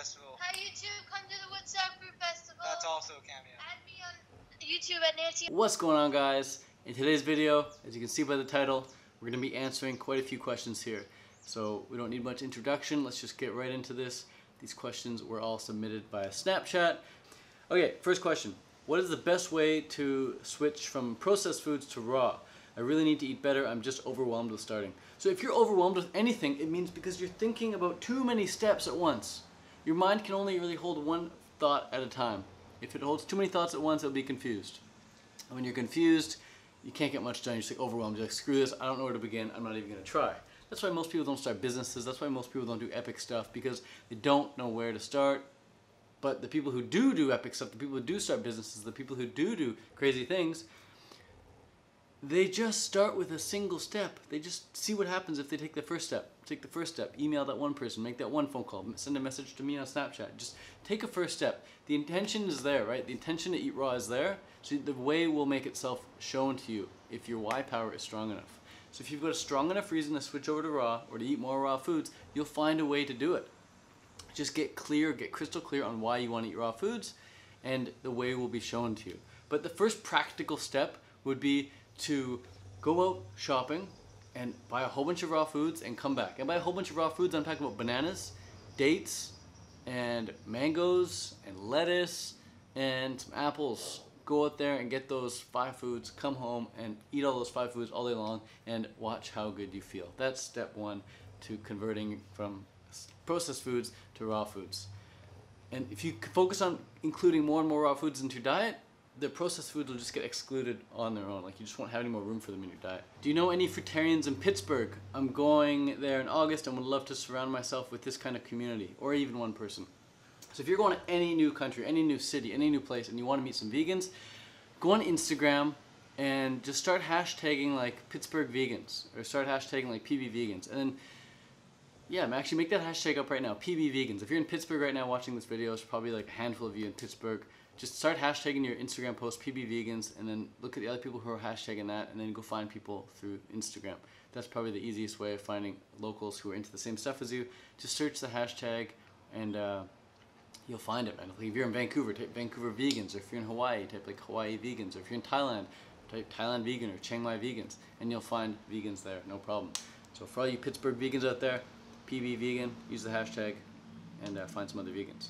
Festival. Hi YouTube, come to the Woodstock Fruit Festival. That's also a cameo. Add me on YouTube at Nancy. What's going on, guys? In today's video, as you can see by the title, we're going to be answering quite a few questions here. So we don't need much introduction, let's just get right into this. These questions were all submitted via Snapchat. Okay, first question. What is the best way to switch from processed foods to raw? I really need to eat better, I'm just overwhelmed with starting. So if you're overwhelmed with anything, it means because you're thinking about too many steps at once. Your mind can only really hold one thought at a time. If it holds too many thoughts at once, it'll be confused. And when you're confused, you can't get much done. You're just like overwhelmed. You're like, screw this, I don't know where to begin, I'm not even gonna try. That's why most people don't start businesses. That's why most people don't do epic stuff, because they don't know where to start. But the people who do epic stuff, the people who do start businesses, the people who do crazy things, they just start with a single step. They just see what happens if they take the first step. Take the first step, email that one person, make that one phone call, send a message to me on Snapchat. Just take a first step. The intention is there, right? The intention to eat raw is there. So the way will make itself shown to you if your why power is strong enough. So if you've got a strong enough reason to switch over to raw or to eat more raw foods, you'll find a way to do it. Just get clear, get crystal clear on why you want to eat raw foods, and the way will be shown to you. But the first practical step would be to go out shopping and buy a whole bunch of raw foods and come back. And by a whole bunch of raw foods, I'm talking about bananas, dates, and mangoes, and lettuce, and some apples. Go out there and get those 5 foods, come home and eat all those 5 foods all day long, and watch how good you feel. That's step 1 to converting from processed foods to raw foods. And if you focus on including more and more raw foods into your diet, the processed foods will just get excluded on their own. Like, you just won't have any more room for them in your diet. Do you know any fruitarians in Pittsburgh? I'm going there in August and would love to surround myself with this kind of community, or even one person. So if you're going to any new country, any new city, any new place, and you want to meet some vegans, go on Instagram and just start hashtagging like Pittsburgh vegans, or start hashtagging like PB vegans. And then, yeah, actually make that hashtag up right now, PB vegans. If you're in Pittsburgh right now watching this video, it's probably like a handful of you in Pittsburgh. Just start hashtagging your Instagram post PB vegans, and then look at the other people who are hashtagging that, and then go find people through Instagram. That's probably the easiest way of finding locals who are into the same stuff as you. Just search the hashtag and you'll find it, man. Like if you're in Vancouver, type Vancouver vegans, or if you're in Hawaii, type like Hawaii vegans, or if you're in Thailand, type Thailand vegan or Chiang Mai vegans, and you'll find vegans there, no problem. So for all you Pittsburgh vegans out there, PB vegan, use the hashtag and find some other vegans.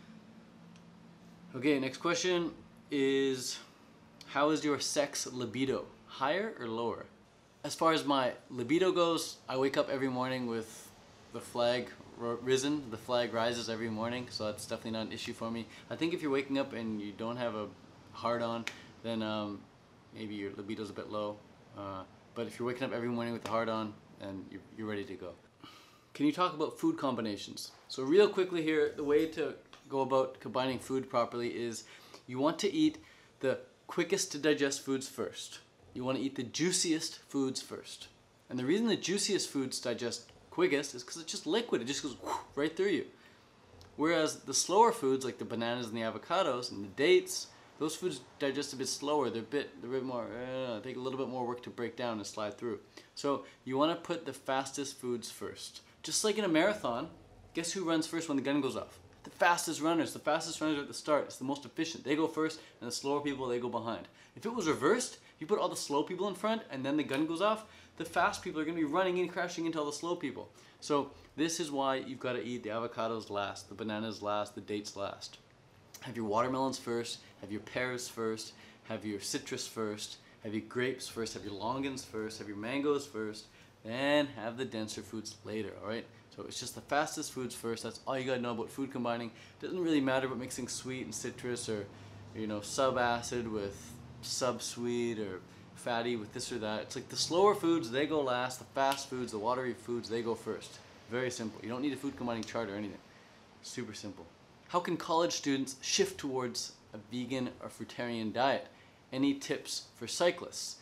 Okay, next question is, how is your sex libido? Higher or lower? As far as my libido goes, I wake up every morning with the flag risen. The flag rises every morning, so that's definitely not an issue for me. I think if you're waking up and you don't have a hard-on, then maybe your libido's a bit low. But if you're waking up every morning with the hard-on, then you're ready to go. Can you talk about food combinations? So real quickly here, the way to go about combining food properly is you want to eat the quickest to digest foods first. You want to eat the juiciest foods first. And the reason the juiciest foods digest quickest is because it's just liquid. It just goes right through you. Whereas the slower foods like the bananas and the avocados and the dates, those foods digest a bit slower. They're a bit more, take a little bit more work to break down and slide through. So you want to put the fastest foods first. Just like in a marathon, guess who runs first when the gun goes off? The fastest runners. The fastest runners are at the start. It's the most efficient. They go first, and the slower people, they go behind. If it was reversed, if you put all the slow people in front and then the gun goes off, the fast people are going to be running in, crashing into all the slow people. So this is why you've got to eat the avocados last, the bananas last, the dates last. Have your watermelons first, have your pears first, have your citrus first, have your grapes first, have your longans first, have your mangoes first, then have the denser foods later, alright? So it's just the fastest foods first. That's all you gotta know about food combining. It doesn't really matter about mixing sweet and citrus, or, you know, sub-acid with sub-sweet, or fatty with this or that. It's like the slower foods, they go last. The fast foods, the watery foods, they go first. Very simple. You don't need a food combining chart or anything. Super simple. How can college students shift towards a vegan or fruitarian diet? Any tips for cyclists?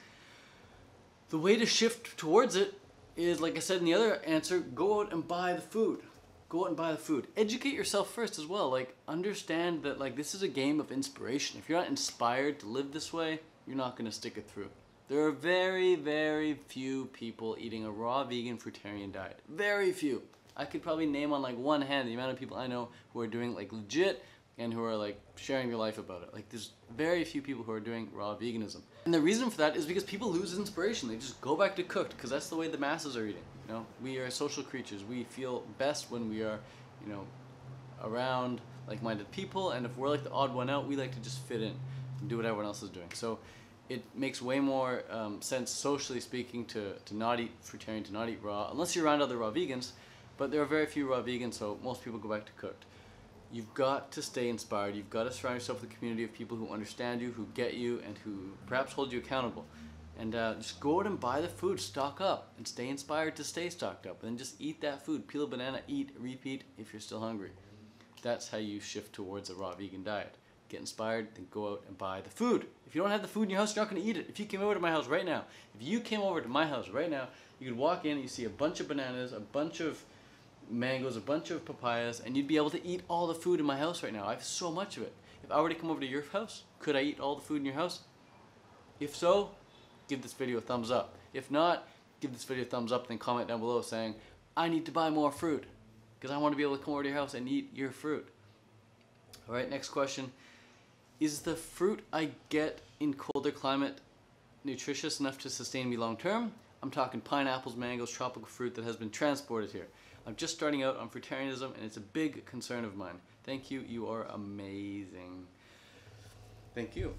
The way to shift towards it is, like I said in the other answer, go out and buy the food. Go out and buy the food. Educate yourself first as well. Like, understand that like this is a game of inspiration. If you're not inspired to live this way, you're not going to stick it through. There are very, very few people eating a raw vegan fruitarian diet. Very few. I could probably name on like one hand the amount of people I know who are doing like legit and who are like sharing their life about it. Like there's very few people who are doing raw veganism. And the reason for that is because people lose inspiration. They just go back to cooked because that's the way the masses are eating. You know, we are social creatures. We feel best when we are, you know, around like-minded people, and if we're like the odd one out, we like to just fit in and do what everyone else is doing. So it makes way more sense, socially speaking, to not eat fruitarian, to not eat raw, unless you're around other raw vegans, but there are very few raw vegans, so most people go back to cooked. You've got to stay inspired. You've got to surround yourself with a community of people who understand you, who get you, and who perhaps hold you accountable. And just go out and buy the food, stock up, and stay inspired to stay stocked up. And then just eat that food. Peel a banana, eat, repeat if you're still hungry. That's how you shift towards a raw vegan diet. Get inspired, then go out and buy the food. If you don't have the food in your house, you're not going to eat it. If you came over to my house right now, you could walk in and you see a bunch of bananas, a bunch of mangoes, a bunch of papayas, and you'd be able to eat all the food in my house right now. I have so much of it. If I were to come over to your house, could I eat all the food in your house? If so, give this video a thumbs up. If not, give this video a thumbs up, then comment down below saying, I need to buy more fruit, because I want to be able to come over to your house and eat your fruit. Alright, next question. Is the fruit I get in colder climate nutritious enough to sustain me long term? I'm talking pineapples, mangoes, tropical fruit that has been transported here. I'm just starting out on fruitarianism, and it's a big concern of mine. Thank you. You are amazing. Thank you.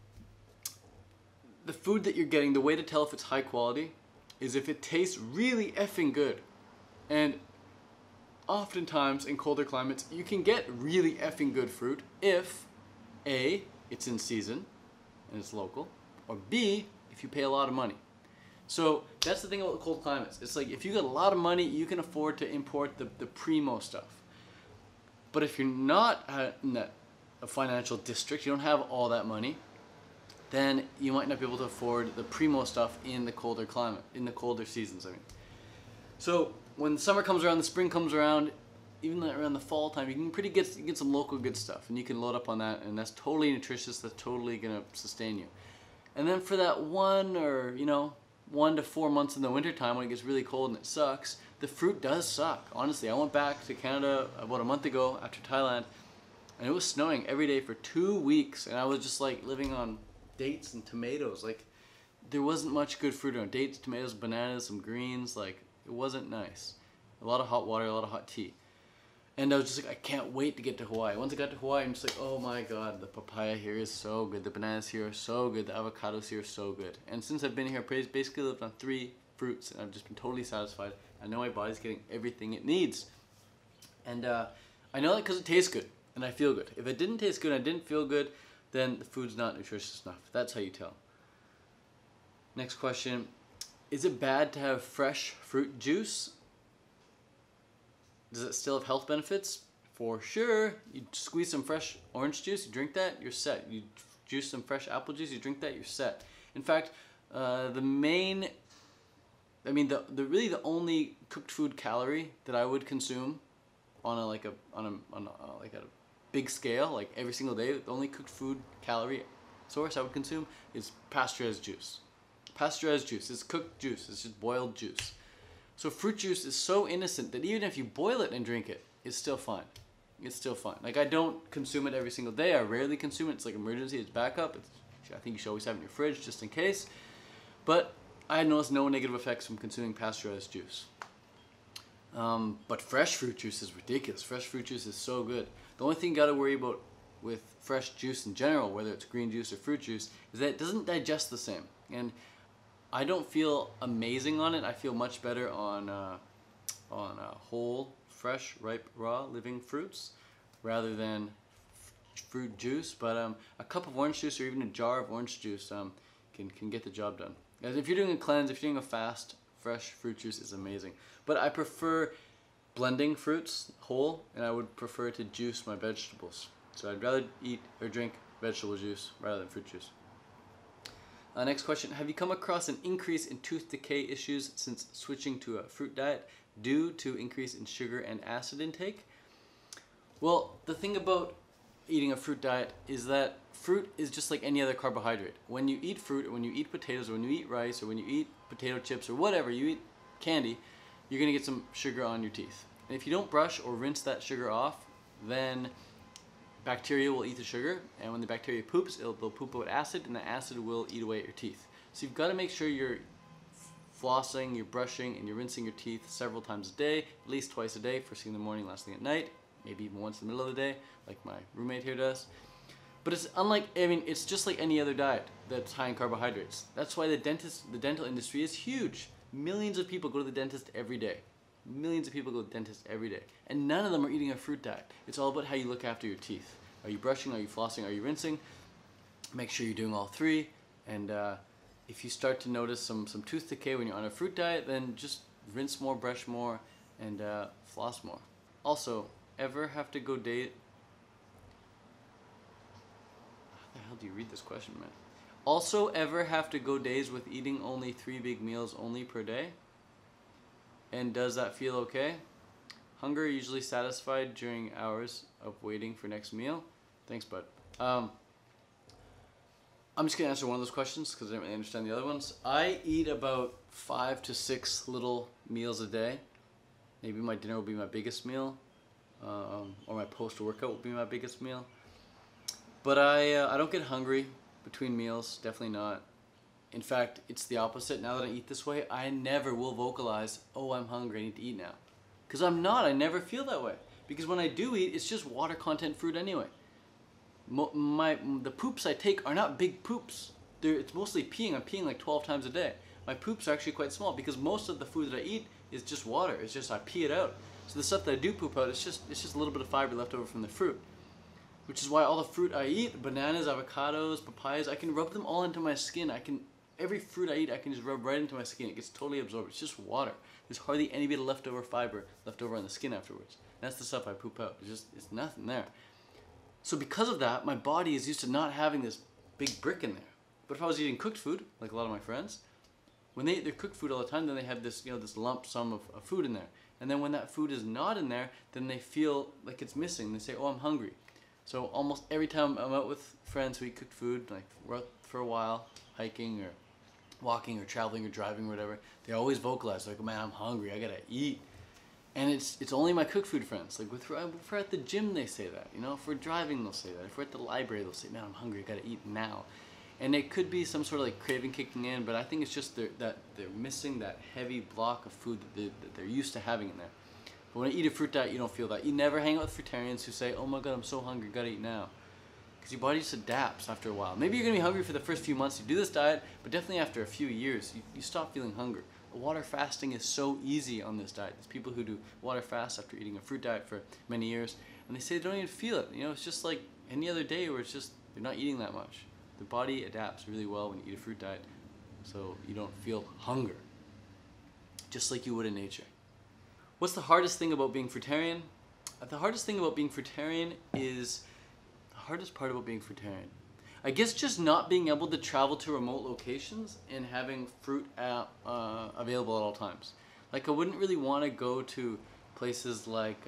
The food that you're getting, the way to tell if it's high quality is if it tastes really effing good. And oftentimes in colder climates, you can get really effing good fruit if A, it's in season and it's local, or B, if you pay a lot of money. So that's the thing about the cold climates. It's like if you got a lot of money, you can afford to import the primo stuff. But if you're not in a financial district, you don't have all that money, then you might not be able to afford the primo stuff in the colder climate, in the colder seasons, I mean. So when the summer comes around, the spring comes around, even around the fall time, you can get some local good stuff, and you can load up on that, and that's totally nutritious, that's totally gonna sustain you. And then for that 1 to 4 months in the winter time when it gets really cold and it sucks, the fruit does suck. Honestly, I went back to Canada about a month ago after Thailand, and it was snowing every day for 2 weeks, and I was just like living on dates and tomatoes. Like there wasn't much good fruit around. Dates, tomatoes, bananas, some greens. Like it wasn't nice. A lot of hot water, a lot of hot tea. And I was just like, I can't wait to get to Hawaii. Once I got to Hawaii, I'm just like, oh my god, the papaya here is so good. The bananas here are so good. The avocados here are so good. And since I've been here, I've basically lived on 3 fruits, and I've just been totally satisfied. I know my body's getting everything it needs. And I know that because it tastes good, and I feel good. If it didn't taste good and I didn't feel good, then the food's not nutritious enough. That's how you tell. Next question. Is it bad to have fresh fruit juice? Does it still have health benefits? For sure. You squeeze some fresh orange juice, you drink that, you're set. You juice some fresh apple juice, you drink that, you're set. In fact, the really the only cooked food calorie that I would consume on a big scale, like every single day, the only cooked food calorie source I would consume is pasteurized juice. Pasteurized juice, it's cooked juice, it's just boiled juice. So fruit juice is so innocent that even if you boil it and drink it, it's still fine. It's still fine. Like I don't consume it every single day. I rarely consume it. It's like emergency. It's backup. I think you should always have it in your fridge just in case. But I noticed no negative effects from consuming pasteurized juice. But fresh fruit juice is ridiculous. Fresh fruit juice is so good. The only thing you got to worry about with fresh juice in general, whether it's green juice or fruit juice, is that it doesn't digest the same. And I don't feel amazing on it. I feel much better on whole, fresh, ripe, raw, living fruits rather than fruit juice. But a cup of orange juice or even a jar of orange juice can get the job done. As if you're doing a cleanse, if you're doing a fast, fresh fruit juice is amazing. But I prefer blending fruits whole, and I would prefer to juice my vegetables. So I'd rather eat or drink vegetable juice rather than fruit juice. Next question, have you come across an increase in tooth decay issues since switching to a fruit diet due to increase in sugar and acid intake? Well, the thing about eating a fruit diet is that fruit is just like any other carbohydrate. When you eat fruit, or when you eat potatoes, or when you eat rice, or when you eat potato chips, or whatever, you eat candy, you're going to get some sugar on your teeth. And if you don't brush or rinse that sugar off, then bacteria will eat the sugar, and when the bacteria poops, they'll poop out acid, and the acid will eat away at your teeth. So you've got to make sure you're flossing, you're brushing, and you're rinsing your teeth several times a day, at least twice a day, first thing in the morning, last thing at night, maybe even once in the middle of the day, like my roommate here does. But it's unlike, it's just like any other diet that's high in carbohydrates. That's why the dental industry is huge. Millions of people go to the dentist every day. Millions of people go to the dentist every day. And none of them are eating a fruit diet. It's all about how you look after your teeth. Are you brushing? Are you flossing? Are you rinsing? Make sure you're doing all three. And if you start to notice some tooth decay when you're on a fruit diet, then just rinse more, brush more, and floss more. Also, ever have to go date... How the hell do you read this question, man? Also, ever have to go days with eating only 3 big meals only per day? And does that feel okay? Hunger usually satisfied during hours of waiting for next meal? Thanks, bud. I'm just gonna answer one of those questions because I didn't really understand the other ones. I eat about 5 to 6 little meals a day. Maybe my dinner will be my biggest meal, or my post-workout will be my biggest meal. But I don't get hungry between meals, definitely not. In fact, it's the opposite. Now that I eat this way, I never will vocalize, oh, I'm hungry, I need to eat now. Because I'm not, I never feel that way. Because when I do eat, it's just water content fruit anyway. The poops I take are not big poops. It's mostly peeing. I'm peeing like 12 times a day. My poops are actually quite small because most of the food that I eat is just water. It's just I pee it out. So the stuff that I do poop out, it's just a little bit of fiber left over from the fruit. Which is why all the fruit I eat, bananas, avocados, papayas, I can rub them all into my skin. Every fruit I eat, I can just rub right into my skin. It gets totally absorbed. It's just water. There's hardly any bit of leftover fiber left over on the skin afterwards. That's the stuff I poop out. It's nothing there. So because of that, my body is used to not having this big brick in there. But if I was eating cooked food, like a lot of my friends, when they eat their cooked food all the time, then they have this, this lump sum of food in there. And then when that food is not in there, then they feel like it's missing. They say, oh, I'm hungry. So almost every time I'm out with friends who eat cooked food, like we're out for a while, hiking or walking or traveling or driving or whatever, they always vocalize like, man, I'm hungry, I gotta eat. And it's only my cooked food friends. Like if we're at the gym, they say that. If we're driving, they'll say that. If we're at the library, they'll say, man, I'm hungry, I gotta eat now. And it could be some sort of like craving kicking in, but I think it's just that they're missing that heavy block of food that they're used to having in there. But when I eat a fruit diet, you don't feel that. You never hang out with fruitarians who say, oh my god, I'm so hungry, gotta eat now. Because your body just adapts after a while. Maybe you're going to be hungry for the first few months you do this diet, but definitely after a few years, you stop feeling hunger. Water fasting is so easy on this diet. There's people who do water fast after eating a fruit diet for many years, and they say they don't even feel it. It's just like any other day where it's just, they're not eating that much. The body adapts really well when you eat a fruit diet, so you don't feel hunger, just like you would in nature. What's the hardest thing about being fruitarian? The hardest thing about being fruitarian is hardest part about being fruitarian? I guess just not being able to travel to remote locations and having fruit available at all times. Like I wouldn't really want to go to places like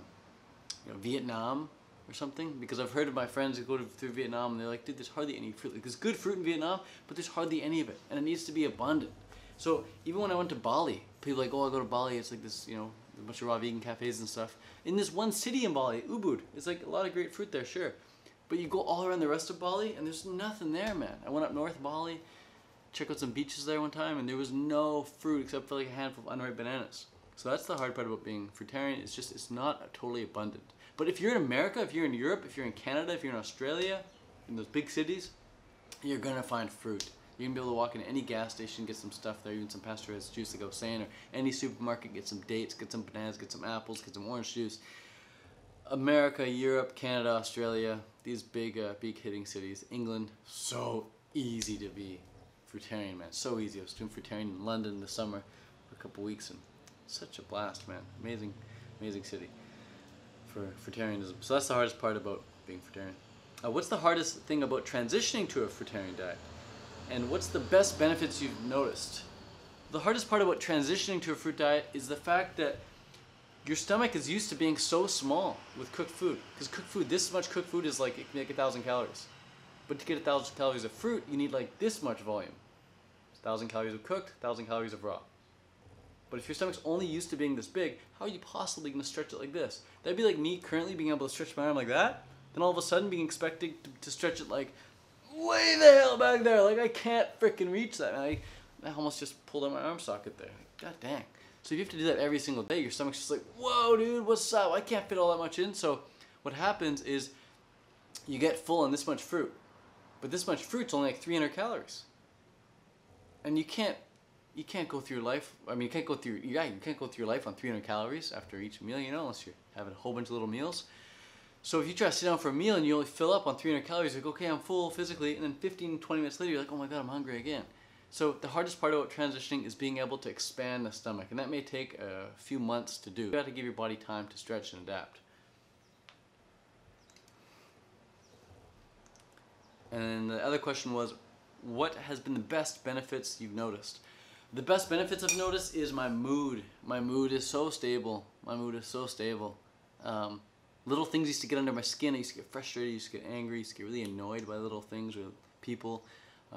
Vietnam or something, because I've heard of my friends who go through Vietnam and they're like, dude, there's hardly any fruit. Like, there's good fruit in Vietnam, but there's hardly any of it, and it needs to be abundant. So even when I went to Bali, people are like, oh, I go to Bali, it's like this, a bunch of raw vegan cafes and stuff. In this one city in Bali, Ubud, it's like a lot of great fruit there, sure. But you go all around the rest of Bali, and there's nothing there, man. I went up north Bali, checked out some beaches there one time, and there was no fruit except for like a handful of unripe bananas. So that's the hard part about being fruitarian. It's just, it's not totally abundant. But if you're in America, if you're in Europe, if you're in Canada, if you're in Australia, in those big cities, you're gonna find fruit. You're gonna be able to walk into any gas station, get some stuff there, even some pasteurized juice like I was saying, or any supermarket, get some dates, get some bananas, get some apples, get some orange juice. America, Europe, Canada, Australia, these big hitting cities. England, so easy to be fruitarian, man. So easy. I was doing fruitarian in London this summer for a couple weeks, and such a blast, man. Amazing, amazing city for fruitarianism. So that's the hardest part about being fruitarian. What's the hardest thing about transitioning to a fruitarian diet? And what's the best benefits you've noticed? The hardest part about transitioning to a fruit diet is the fact that your stomach is used to being so small with cooked food. Because cooked food, this much cooked food is like, it can make 1,000 calories. But to get 1,000 calories of fruit, you need like this much volume. 1,000 calories of cooked, 1,000 calories of raw. But if your stomach's only used to being this big, how are you possibly going to stretch it like this? That'd be like me currently being able to stretch my arm like that, then all of a sudden being expected to stretch it like way the hell back there. Like I can't freaking reach that. I almost just pulled out my arm socket there. God dang. So if you have to do that every single day, your stomach's just like, whoa, dude, what's up? I can't fit all that much in. So what happens is you get full on this much fruit, but this much fruit's only like 300 calories. And you can't go through life. I mean, you can't go through your life on 300 calories after each meal, you know, unless you're having a whole bunch of little meals. So if you try to sit down for a meal and you only fill up on 300 calories, you're like, okay, I'm full physically, and then 15, 20 minutes later, you're like, oh my God, I'm hungry again. So the hardest part about transitioning is being able to expand the stomach, and that may take a few months to do. You have to give your body time to stretch and adapt. And then the other question was, what has been the best benefits you've noticed? The best benefits I've noticed is my mood. My mood is so stable. My mood is so stable. Little things used to get under my skin. I used to get frustrated, I used to get angry, I used to get really annoyed by little things or people.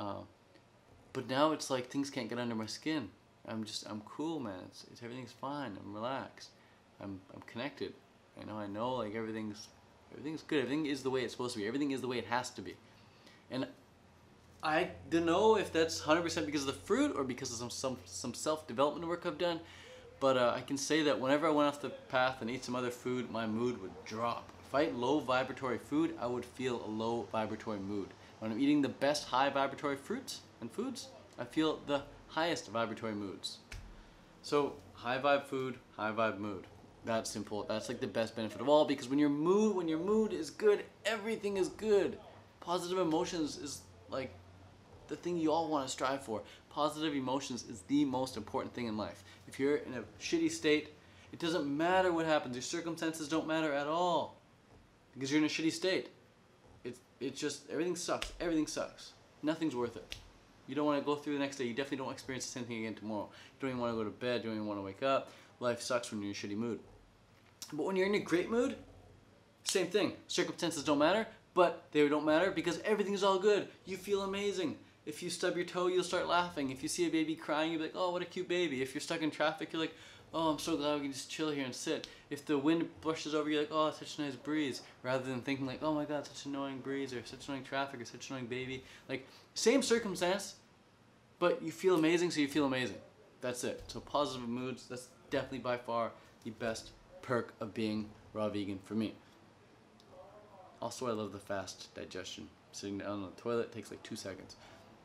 But now it's like things can't get under my skin. I'm cool, man. It's everything's fine. I'm relaxed. I'm connected. I know like everything's good. Everything is the way it's supposed to be. Everything is the way it has to be. And I don't know if that's 100% because of the fruit or because of some self-development work I've done, but I can say that whenever I went off the path and ate some other food, my mood would drop. If I ate low vibratory food, I would feel a low vibratory mood. When I'm eating the best high vibratory fruits and foods, I feel the highest vibratory moods. So high vibe food, high vibe mood. That's simple. That's like the best benefit of all, because when your mood is good, everything is good. Positive emotions is like the thing you all want to strive for. Positive emotions is the most important thing in life. If you're in a shitty state, it doesn't matter what happens. Your circumstances don't matter at all because you're in a shitty state. It's just, everything sucks. Everything sucks. Nothing's worth it. You don't want to go through the next day. You definitely don't experience the same thing again tomorrow. You don't even want to go to bed. You don't even want to wake up. Life sucks when you're in a shitty mood. But when you're in a great mood, same thing. Circumstances don't matter, but they don't matter because everything's all good. You feel amazing. If you stub your toe, you'll start laughing. If you see a baby crying, you'll be like, oh, what a cute baby. If you're stuck in traffic, you're like, oh, I'm so glad we can just chill here and sit. If the wind brushes over, you're like, oh, such a nice breeze. Rather than thinking like, oh my God, such an annoying breeze or such annoying traffic or such an annoying baby. Like, same circumstance, but you feel amazing, so you feel amazing. That's it. So positive moods, that's definitely by far the best perk of being raw vegan for me. Also, I love the fast digestion. Sitting down on the toilet takes like 2 seconds.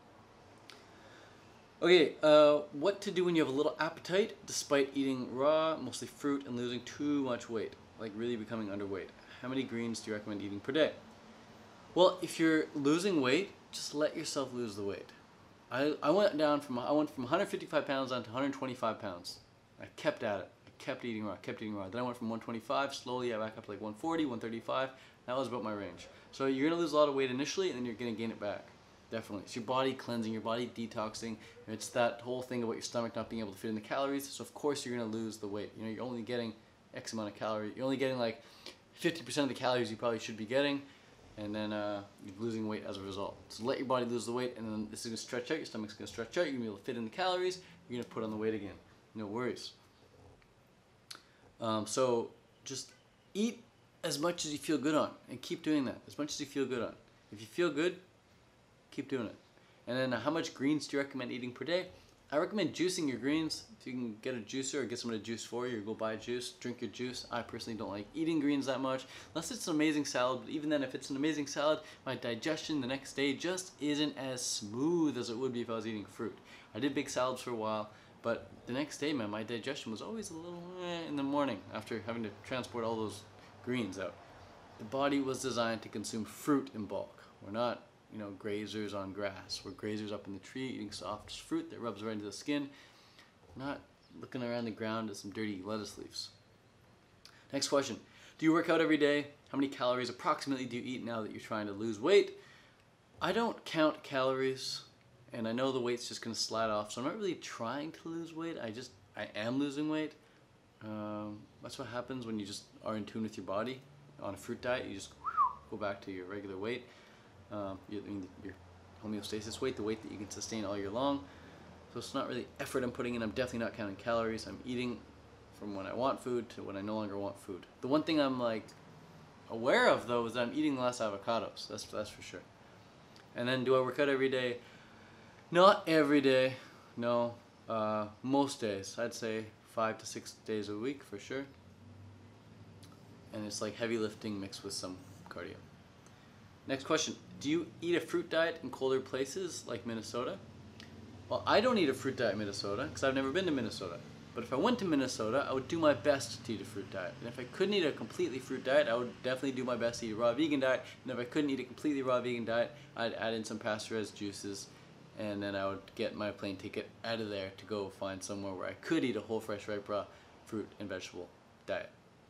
Okay, what to do when you have a little appetite despite eating raw, mostly fruit, and losing too much weight, like really becoming underweight? How many greens do you recommend eating per day? Well, if you're losing weight, just let yourself lose the weight. I went from 155 pounds down to 125 pounds. I kept at it. I kept eating raw, Then I went from 125, slowly I back up to like 140, 135. That was about my range. So you're going to lose a lot of weight initially, and then you're going to gain it back. Definitely. It's your body cleansing, your body detoxing. It's that whole thing about your stomach not being able to fit in the calories. So of course you're going to lose the weight. You're only getting X amount of calories. You're only getting like 50% of the calories you probably should be getting. And then you're losing weight as a result. So let your body lose the weight, and then this is going to stretch out. Your stomach's going to stretch out. You're going to be able to fit in the calories. You're going to put on the weight again. No worries. So just eat as much as you feel good on, and keep doing that. As much as you feel good on. If you feel good, keep doing it. And then how much greens do you recommend eating per day? I recommend juicing your greens. If you can get a juicer or get someone to juice for you, or go buy a juice, drink your juice. I personally don't like eating greens that much, unless it's an amazing salad. But even then, if it's an amazing salad, my digestion the next day just isn't as smooth as it would be if I was eating fruit. I did big salads for a while, but the next day, man, my digestion was always a little in the morning after having to transport all those greens out. The body was designed to consume fruit in bulk. We're not, grazers on grass. We're grazers up in the tree eating soft fruit that rubs right into the skin, not looking around the ground at some dirty lettuce leaves. Next question. Do you work out every day? How many calories approximately do you eat now that you're trying to lose weight? I don't count calories, and I know the weight's just going to slide off, so I'm not really trying to lose weight. I am losing weight. That's what happens when you just are in tune with your body. On a fruit diet, you just go back to your regular weight, your homeostasis weight, the weight that you can sustain all year long. So it's not really effort I'm putting in. I'm definitely not counting calories. I'm eating from when I want food to when I no longer want food. The one thing I'm like aware of though is that I'm eating less avocados. That's for sure. And then do I work out every day? Not every day. No. Most days. I'd say 5 to 6 days a week for sure. And it's like heavy lifting mixed with some cardio. Next question. Do you eat a fruit diet in colder places like Minnesota? Well, I don't eat a fruit diet in Minnesota because I've never been to Minnesota. But if I went to Minnesota, I would do my best to eat a fruit diet. And if I couldn't eat a completely fruit diet, I would definitely do my best to eat a raw vegan diet. And if I couldn't eat a completely raw vegan diet, I'd add in some pasteurized juices. And then I would get my plane ticket out of there to go find somewhere where I could eat a whole, fresh, ripe, raw fruit and vegetable diet.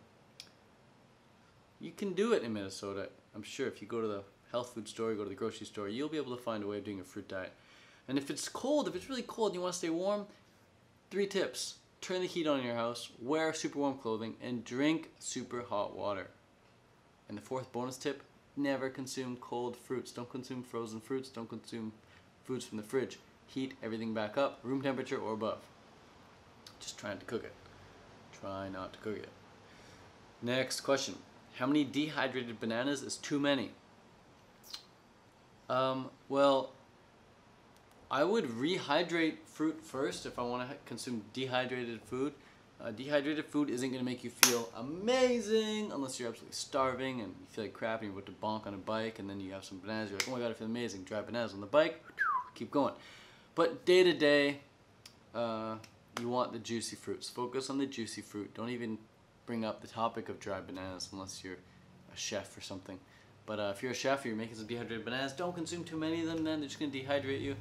You can do it in Minnesota. I'm sure if you go to the health food store, you go to the grocery store, you'll be able to find a way of doing a fruit diet. And if it's cold, if it's really cold and you want to stay warm, 3 tips. Turn the heat on in your house, wear super warm clothing, and drink super hot water. And the 4th bonus tip, never consume cold fruits. Don't consume frozen fruits. Don't consume foods from the fridge. Heat everything back up, room temperature or above. Just trying to cook it. Try not to cook it. Next question. How many dehydrated bananas is too many? Well, I would rehydrate fruit first if I want to consume dehydrated food. Dehydrated food isn't going to make you feel amazing unless you're absolutely starving and you feel like crap and you're about to bonk on a bike and then you have some bananas. You're like, oh my god, I feel amazing. Dry bananas on the bike, keep going. But day to day, you want the juicy fruits. Focus on the juicy fruit. Don't even bring up the topic of dry bananas unless you're a chef or something. But if you're a chef, you're making some dehydrated bananas, don't consume too many of them then. They're just going to dehydrate you.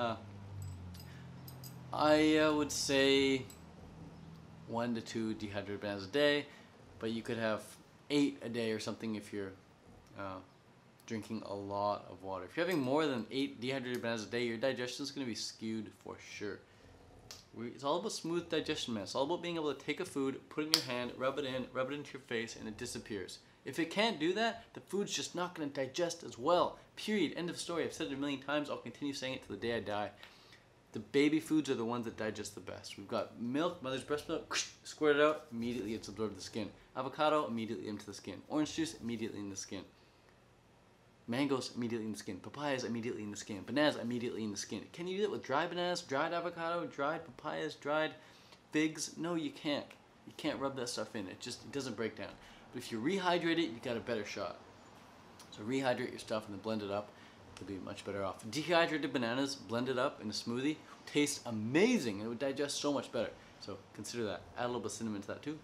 I would say 1 to 2 dehydrated bananas a day, but you could have 8 a day or something if you're drinking a lot of water. If you're having more than 8 dehydrated bananas a day, your digestion is going to be skewed for sure. It's all about smooth digestion, man. It's all about being able to take a food, put it in your hand, rub it into your face, and it disappears. If it can't do that, the food's just not going to digest as well. Period. End of story. I've said it a million times. I'll continue saying it till the day I die. The baby foods are the ones that digest the best. We've got milk, mother's breast milk, squirt it out, immediately it's absorbed the skin. Avocado, immediately into the skin. Orange juice, immediately in the skin. Mangoes, immediately in the skin. Papayas, immediately in the skin. Bananas, immediately in the skin. Can you do it with dry bananas, dried avocado, dried papayas, dried figs? No, you can't. You can't rub that stuff in. It doesn't break down. But if you rehydrate it, you got a better shot. So rehydrate your stuff and then blend it up. You'll be much better off. Dehydrated bananas, blended up in a smoothie, tastes amazing. It would digest so much better. So consider that. Add a little bit of cinnamon to that too.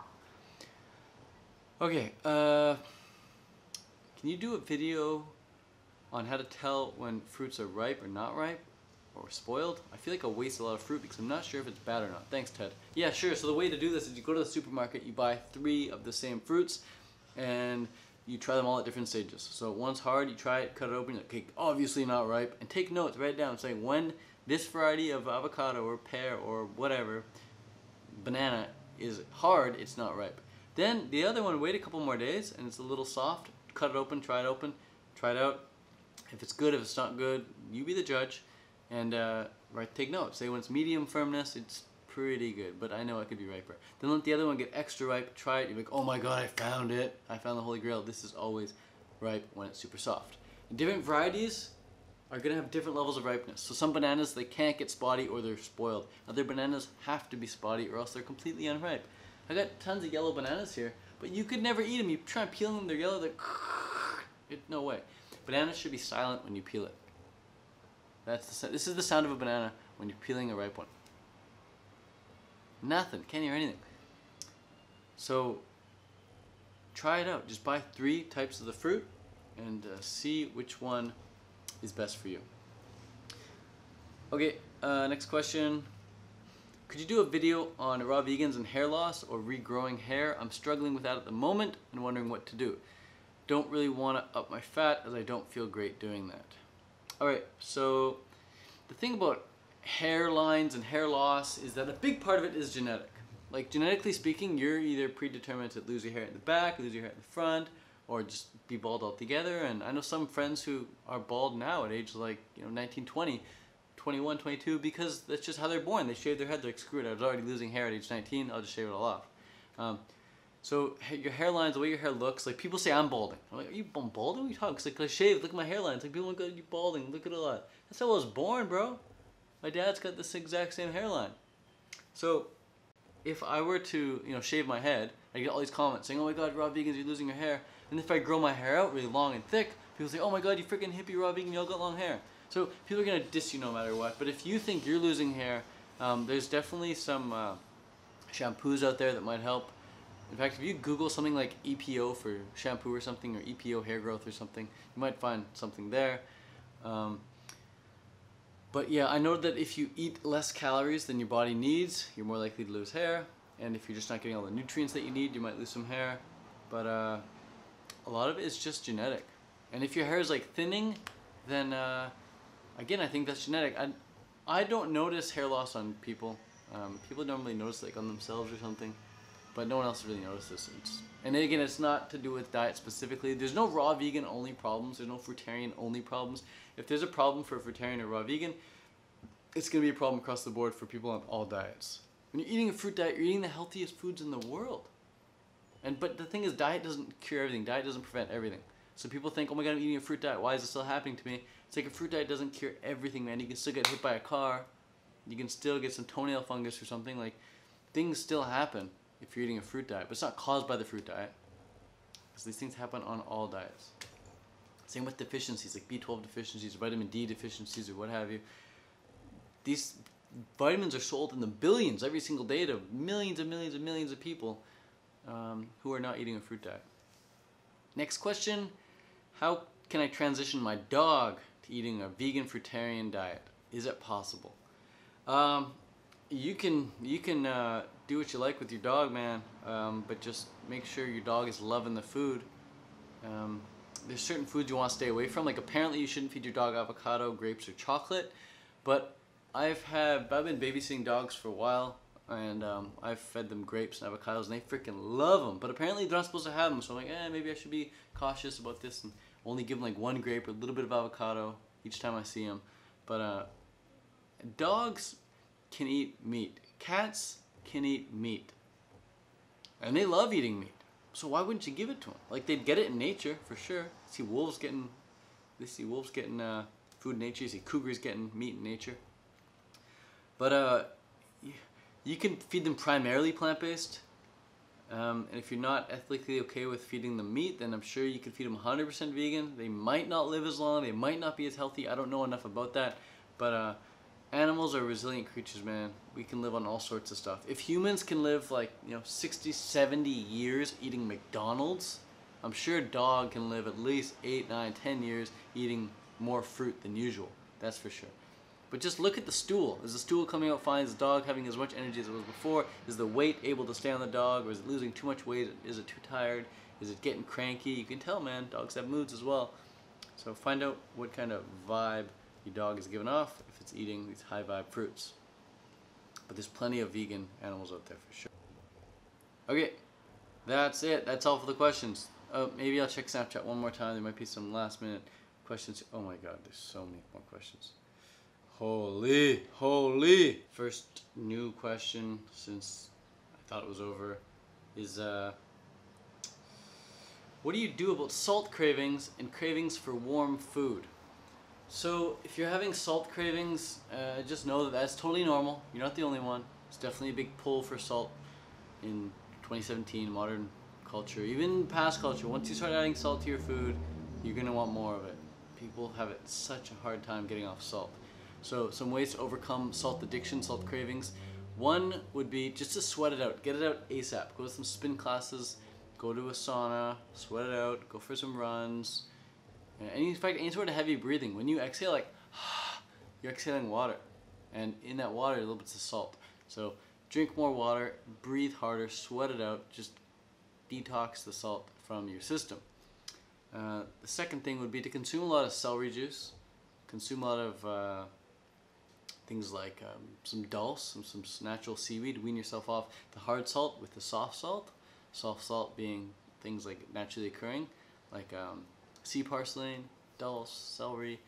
Okay, can you do a video on how to tell when fruits are ripe or not ripe or spoiled? I feel like I waste a lot of fruit because I'm not sure if it's bad or not. Thanks, Ted. Yeah, sure. So the way to do this is you go to the supermarket, you buy 3 of the same fruits, and you try them all at different stages. So one's hard, you try it, cut it open, you're like, okay, obviously not ripe, and take notes, write it down, saying when this variety of avocado or pear or whatever, banana is hard, it's not ripe. Then the other one, wait a couple more days, and it's a little soft, cut it open, try it out. If it's good, if it's not good, you be the judge, and take notes. Say when it's medium firmness, it's pretty good, but I know it could be riper. Then let the other one get extra ripe, try it, you're like, oh my god, I found it. I found the holy grail. This is always ripe when it's super soft. And different varieties are gonna have different levels of ripeness. So some bananas, they can't get spotty or they're spoiled. Other bananas have to be spotty or else they're completely unripe. I got tons of yellow bananas here, but you could never eat them. You try and peel them, they're yellow, no way. Bananas should be silent when you peel it. This is the sound of a banana when you're peeling a ripe one. Nothing, can't hear anything. So try it out. Just buy 3 types of the fruit and see which one is best for you. Okay, next question. Could you do a video on raw vegans and hair loss or regrowing hair? I'm struggling with that at the moment and wondering what to do. Don't really want to up my fat as I don't feel great doing that. Alright, so the thing about hairlines and hair loss is that a big part of it is genetic. Like genetically speaking, you're either predetermined to lose your hair at the back, lose your hair at the front, or just be bald altogether. And I know some friends who are bald now at age like 19, 20, 21, 22, because that's just how they're born. They shave their head. They're like, screw it, I was already losing hair at age 19. I'll just shave it all off. So your hairline, the way your hair looks, like people say I'm balding. I'm like, are you balding? What are you talking? It's like I shaved. Look at my hairline. It's like people go, you balding. Look at it a lot. That's how I was born, bro. My dad's got this exact same hairline. So if I were to, shave my head, I get all these comments saying, oh my god, raw vegans, you're losing your hair. And if I grow my hair out really long and thick, people say, oh my god, you freaking hippie raw vegan, you all got long hair. So people are going to diss you no matter what. But if you think you're losing hair, there's definitely some shampoos out there that might help. In fact, if you Google something like EPO for shampoo or something, or EPO hair growth or something, you might find something there. But yeah, I know that if you eat less calories than your body needs, you're more likely to lose hair. And if you're just not getting all the nutrients that you need, you might lose some hair. But a lot of it is just genetic. And if your hair is like thinning, then again, I think that's genetic. I don't notice hair loss on people. People normally notice like on themselves or something, but no one else really notices. And then again, it's not to do with diet specifically. There's no raw vegan only problems. There's no fruitarian only problems. If there's a problem for a fruitarian or raw vegan, it's going to be a problem across the board for people on all diets. When you're eating a fruit diet, you're eating the healthiest foods in the world. But the thing is, diet doesn't cure everything. Diet doesn't prevent everything. So people think, oh my god, I'm eating a fruit diet. Why is it still happening to me? It's like a fruit diet doesn't cure everything, man. You can still get hit by a car. You can still get some toenail fungus or something. Like, things still happen if you're eating a fruit diet. But it's not caused by the fruit diet. Because these things happen on all diets. Same with deficiencies, like B12 deficiencies, vitamin D deficiencies, or what have you. These vitamins are sold in the billions every single day to millions and millions and millions of people who are not eating a fruit diet. Next question, how can I transition my dog to eating a vegan fruitarian diet? Is it possible? You can do what you like with your dog, man, but just make sure your dog is loving the food. There's certain foods you want to stay away from. Like apparently you shouldn't feed your dog avocado, grapes, or chocolate, but I've been babysitting dogs for a while, and I've fed them grapes and avocados, and they freaking love them. But apparently they're not supposed to have them, so I'm like, maybe I should be cautious about this and only give them like one grape or a little bit of avocado each time I see them. But dogs can eat meat. Cats can eat meat, and they love eating meat. So why wouldn't you give it to them? Like, they'd get it in nature for sure. They see wolves getting food in nature. You see cougars getting meat in nature. But you can feed them primarily plant-based. And if you're not ethically okay with feeding them meat, then I'm sure you could feed them 100% vegan. They might not live as long. They might not be as healthy. I don't know enough about that. But animals are resilient creatures, man. We can live on all sorts of stuff. If humans can live like 60, 70 years eating McDonald's, I'm sure a dog can live at least 8, 9, 10 years eating more fruit than usual. That's for sure. But just look at the stool. Is the stool coming out fine? Is the dog having as much energy as it was before? Is the weight able to stay on the dog? Or is it losing too much weight? Is it too tired? Is it getting cranky? You can tell, man. Dogs have moods as well. So find out what kind of vibe your dog is giving off if it's eating these high vibe fruits. But there's plenty of vegan animals out there for sure. Okay, that's it. That's all for the questions. Maybe I'll check Snapchat one more time. There might be some last minute questions. Oh my god, there's so many more questions. Holy. First new question since I thought it was over is what do you do about salt cravings and cravings for warm food? So if you're having salt cravings, just know that that's totally normal. You're not the only one. It's definitely a big pull for salt in 2017 modern culture, even past culture. Once you start adding salt to your food, you're going to want more of it. People have such a hard time getting off salt. So some ways to overcome salt addiction, salt cravings. One would be just to sweat it out. Get it out ASAP. Go to some spin classes, go to a sauna, sweat it out, go for some runs. And in fact, any sort of heavy breathing. When you exhale, like, you're exhaling water. And in that water, a little bit of salt. So drink more water, breathe harder, sweat it out. Just detox the salt from your system. The second thing would be to consume a lot of celery juice. Consume a lot of things like some dulse, some natural seaweed. Wean yourself off the hard salt with the soft salt. Soft salt being things like naturally occurring, like sea parsley, dulse, celery,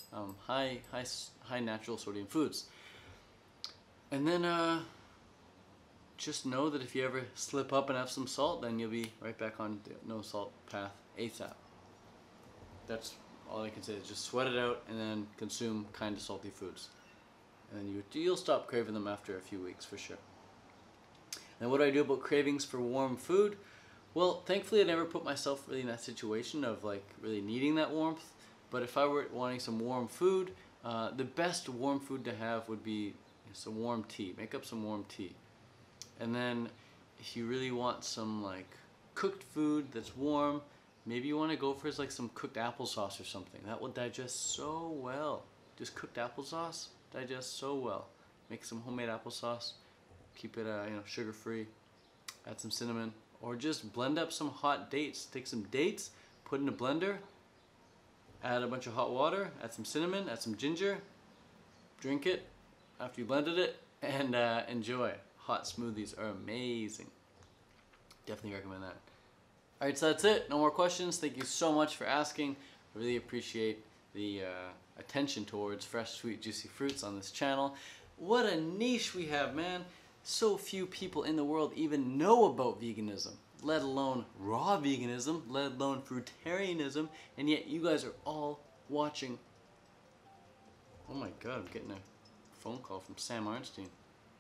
high natural sodium foods. And then just know that if you ever slip up and have some salt, then you'll be right back on the no salt path ASAP. That's all I can say, is just sweat it out and then consume kind of salty foods. And then you'll stop craving them after a few weeks for sure. And what do I do about cravings for warm food? Well, thankfully I never put myself really in that situation of like really needing that warmth. But if I were wanting some warm food, the best warm food to have would be some warm tea. Make up some warm tea. And then if you really want some like cooked food that's warm, maybe you want to go for like some cooked applesauce or something. That will digest so well. Just cooked applesauce digests so well. Make some homemade applesauce. Keep it sugar free. Add some cinnamon, or just blend up some hot dates. Take some dates, put in a blender, add a bunch of hot water, add some cinnamon, add some ginger, drink it after you blended it, and enjoy. Hot smoothies are amazing. Definitely recommend that. Alright, so that's it. No more questions. Thank you so much for asking. I really appreciate the attention towards fresh, sweet, juicy fruits on this channel. What a niche we have, man. So few people in the world even know about veganism, let alone raw veganism, let alone fruitarianism, and yet you guys are all watching. Oh my god, I'm getting a phone call from Sam Arnstein.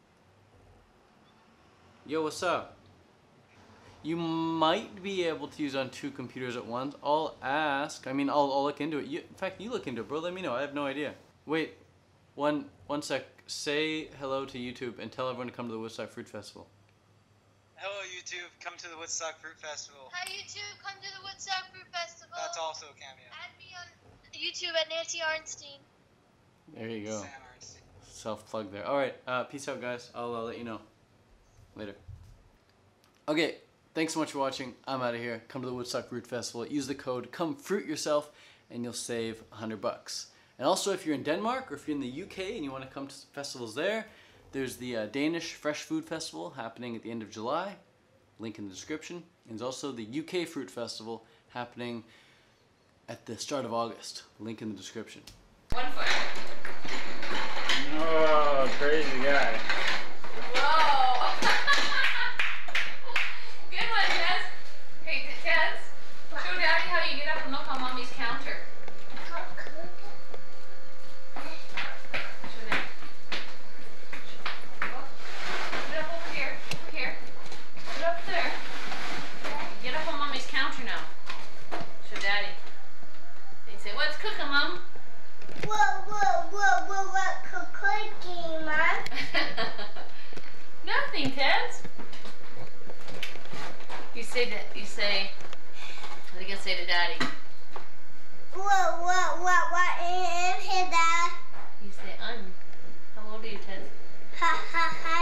Yo, what's up? You might be able to use on 2 computers at once. I'll ask. I mean, I'll look into it. In fact, you look into it, bro. Let me know. I have no idea. Wait, one sec. Say hello to YouTube and tell everyone to come to the Woodstock Fruit Festival. Hello, YouTube. Come to the Woodstock Fruit Festival. Hi YouTube, come to the Woodstock Fruit Festival. That's also a cameo. Add me on YouTube at Nancy Arnstein. There you go. Sam Arnstein. Self-plug there. Alright, peace out, guys. I'll let you know. Later. Okay, thanks so much for watching. I'm out of here. Come to the Woodstock Fruit Festival. Use the code COMEFRUIT and you'll save $100. And also, if you're in Denmark or if you're in the UK and you want to come to festivals there, there's the Danish Fresh Food Festival happening at the end of July. Link in the description. And there's also the UK Fruit Festival happening at the start of August. Link in the description. 1 foot. Oh, crazy guy. Whoa. Good one, Tez. Hey, Tez, show Daddy how you get up and look on Mommy's counter. Show Daddy. Put it up over here. Over here. Put it up there. Get up on Mommy's counter now. Show Daddy. And say, what's cooking, Mom? What cooking, Mom? Nothing, Tez. You say, what are you gonna say to Daddy? What in here, Dad? You say, how old are you, Tez? Ha ha ha.